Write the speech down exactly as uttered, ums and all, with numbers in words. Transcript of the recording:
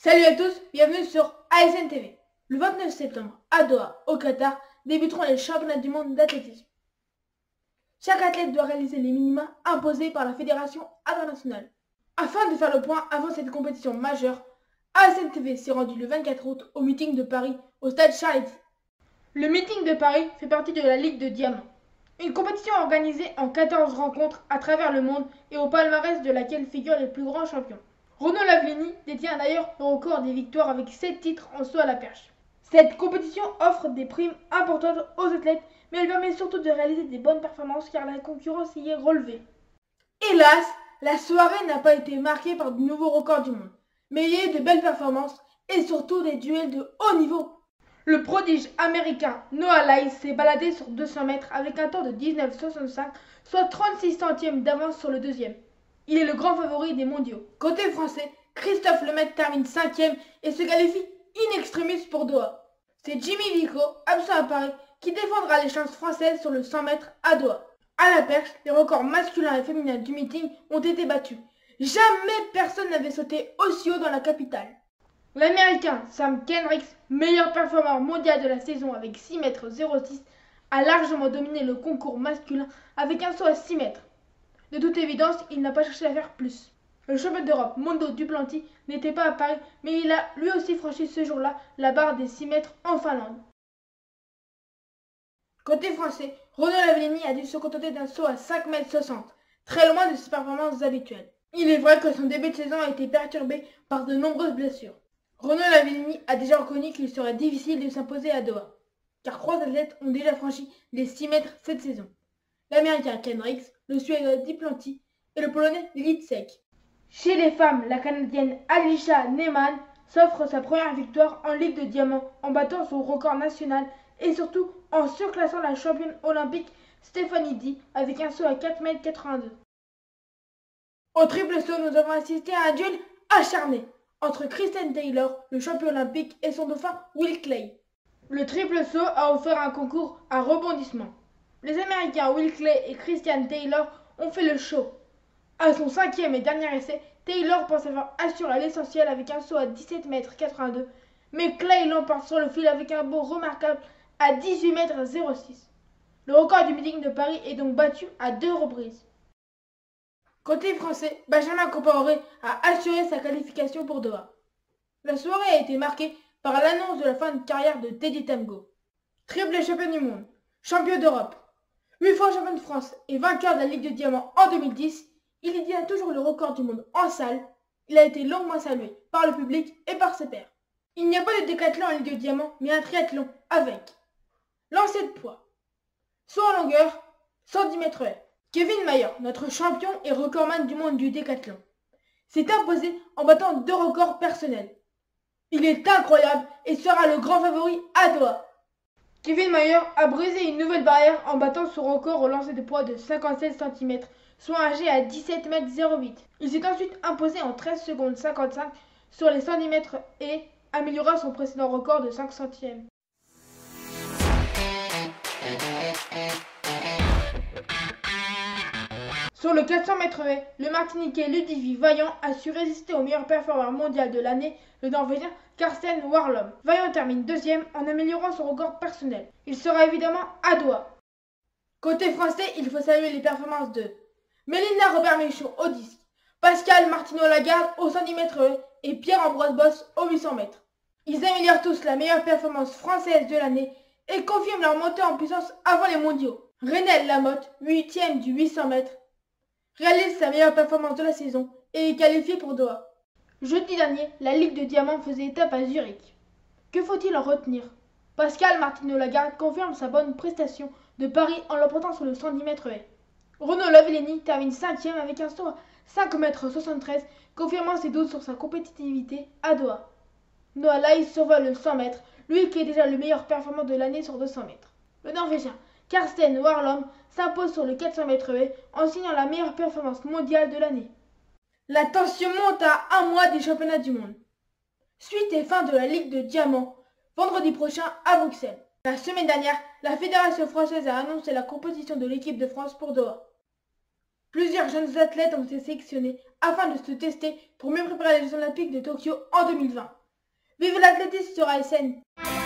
Salut à tous, bienvenue sur A S N T V. Le vingt-neuf septembre, à Doha, au Qatar, débuteront les championnats du monde d'athlétisme. Chaque athlète doit réaliser les minima imposés par la Fédération internationale. Afin de faire le point avant cette compétition majeure, A S N T V s'est rendu le vingt-quatre août au meeting de Paris, au stade Charletti. Le meeting de Paris fait partie de la Ligue de Diamant, une compétition organisée en quatorze rencontres à travers le monde et au palmarès de laquelle figurent les plus grands champions. Renaud Lavillenie détient d'ailleurs le record des victoires avec sept titres en saut à la perche. Cette compétition offre des primes importantes aux athlètes, mais elle permet surtout de réaliser des bonnes performances car la concurrence y est relevée. Hélas, la soirée n'a pas été marquée par de nouveaux records du monde, mais il y a eu de belles performances et surtout des duels de haut niveau. Le prodige américain Noah Lyles s'est baladé sur deux cents mètres avec un temps de dix-neuf virgule soixante-cinq, soit trente-six centièmes d'avance sur le deuxième. Il est le grand favori des mondiaux. Côté français, Christophe Lemaitre termine cinquième et se qualifie in extremis pour Doha. C'est Jimmy Vico, absent à Paris, qui défendra les chances françaises sur le cent mètres à Doha. À la perche, les records masculins et féminins du meeting ont été battus. Jamais personne n'avait sauté aussi haut dans la capitale. L'Américain Sam Kendricks, meilleur performeur mondial de la saison avec six mètres zéro six, a largement dominé le concours masculin avec un saut à six mètres. De toute évidence, il n'a pas cherché à faire plus. Le champion d'Europe, Mondo Duplantis, n'était pas à Paris, mais il a lui aussi franchi ce jour-là la barre des six mètres en Finlande. Côté français, Renaud Lavillenie a dû se contenter d'un saut à cinq mètres soixante, très loin de ses performances habituelles. Il est vrai que son début de saison a été perturbé par de nombreuses blessures. Renaud Lavillenie a déjà reconnu qu'il serait difficile de s'imposer à Doha, car trois athlètes ont déjà franchi les six mètres cette saison. L'Américain Kendricks, le Suédois Duplantis et le Polonais Litsek. Chez les femmes, la Canadienne Alisha Neiman s'offre sa première victoire en Ligue de Diamant en battant son record national et surtout en surclassant la championne olympique Stéphanie Di avec un saut à quatre mètres quatre-vingt-deux. Au triple saut, nous avons assisté à un duel acharné entre Kristen Taylor, le champion olympique, et son dauphin Will Clay. Le triple saut a offert un concours à rebondissement. Les Américains Will Clay et Christian Taylor ont fait le show. À son cinquième et dernier essai, Taylor pense avoir assuré l'essentiel avec un saut à dix-sept mètres quatre-vingt-deux, mais Clay l'emporte sur le fil avec un bond remarquable à dix-huit mètres zéro six. Le record du meeting de Paris est donc battu à deux reprises. Côté français, Benjamin Compaoré a assuré sa qualification pour Doha. La soirée a été marquée par l'annonce de la fin de carrière de Teddy Temgho. Triple champion du monde, champion d'Europe, huit fois champion de France et vainqueur de la Ligue de Diamant en deux mille dix, il y a toujours le record du monde en salle. Il a été longuement salué par le public et par ses pairs. Il n'y a pas de décathlon en Ligue de Diamant, mais un triathlon avec lancer de poids, saut en longueur, cent dix mètres haies. Kevin Mayer, notre champion et recordman du monde du décathlon, s'est imposé en battant deux records personnels. Il est incroyable et sera le grand favori à Doha. Kevin Mayer a brisé une nouvelle barrière en battant son record au lancer de poids de cinquante-sept centimètres, soit un jet à dix-sept mètres zéro huit. Il s'est ensuite imposé en treize secondes cinquante-cinq sur les cent dix mètres et améliora son précédent record de cinq centièmes. Sur le quatre cents mètres haies, le Martiniquais Ludivie Vaillant a su résister au meilleur performeur mondial de l'année, le Norvégien Karsten Warholm. Vaillant termine deuxième en améliorant son record personnel. Il sera évidemment à Doha. Côté français, il faut saluer les performances de Mélina Robert-Méchaud au disque, Pascal Martino-Lagarde au cent dix mètres haies et Pierre-Ambroise Bosse au huit cents mètres. Ils améliorent tous la meilleure performance française de l'année et confirment leur montée en puissance avant les mondiaux. Renel Lamotte, huitième du huit cents mètres, réalise sa meilleure performance de la saison et est qualifié pour Doha. Jeudi dernier, la Ligue de Diamant faisait étape à Zurich. Que faut-il en retenir? Pascal Martino-Lagarde confirme sa bonne prestation de Paris en l'emportant sur le cent dix mètres haies. Renaud Lavillenie termine cinquième avec un saut à cinq mètres soixante-treize, confirmant ses doutes sur sa compétitivité à Doha. Noah Lyles survole le cent mètres, lui qui est déjà le meilleur performant de l'année sur deux cents mètres. Le Norvégien Karsten Warholm s'impose sur le quatre cents mètres haies en signant la meilleure performance mondiale de l'année. La tension monte à un mois des championnats du monde. Suite et fin de la Ligue de Diamant, vendredi prochain à Bruxelles. La semaine dernière, la Fédération française a annoncé la composition de l'équipe de France pour Doha. Plusieurs jeunes athlètes ont été sélectionnés afin de se tester pour mieux préparer les Jeux Olympiques de Tokyo en deux mille vingt. Vive l'athlétisme sur A S N!